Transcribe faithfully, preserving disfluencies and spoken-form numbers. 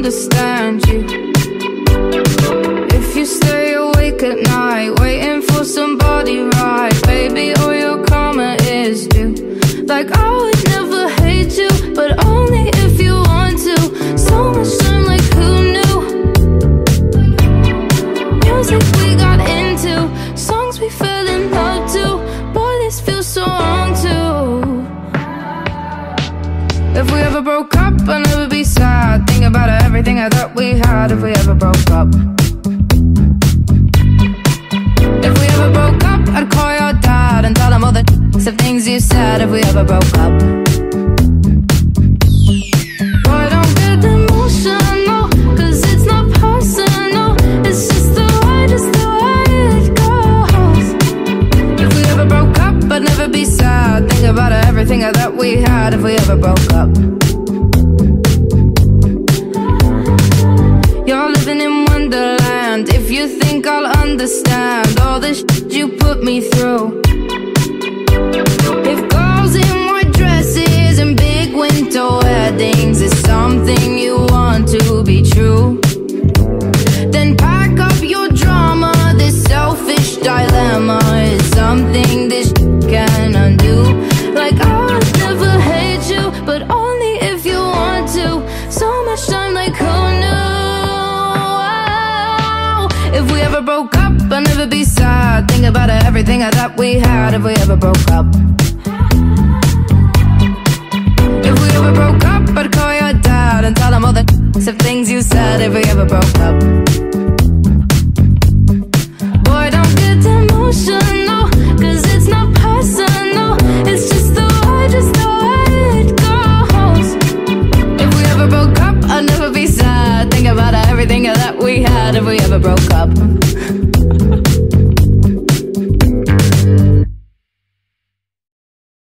understand you. If you stay awake at night, waiting for somebody right, baby, all your karma is due. Like I would never hate you, but only if you want to. So much time, like who knew? Music we got into, songs we fell in love to. Boy, this feels so wrong too. If we ever broke up, I'd never be sad. Think about everything I thought we had. If we ever broke up, if we ever broke up, I'd call your dad and tell him all the of things you said. If we ever broke up, boy, don't get emotional, cause it's not personal. It's just the way, just the way it goes. If we ever broke up, I'd never be sad. Think about everything I thought we had. If we ever broke up, you're living in Wonderland. If you think I'll understand all the shit you put me through. If girls in white dresses and big winter weddings is something you want to be true, then pack up your drama. This selfish dilemma is something this can undo. Like I would never hate you, but only if you want to. So much time, like who knew? If we ever broke up, I'd never be sad. Think about everything I thought we had. If we ever broke up, if we ever broke up, I'd call your dad and tell him all the of things you said. If we ever broke up, boy, don't get emotional, cause it's not personal. It's just the way, just the way it goes. If we ever broke up, I'd never be sad. Think about everything that we had. If we ever broke up,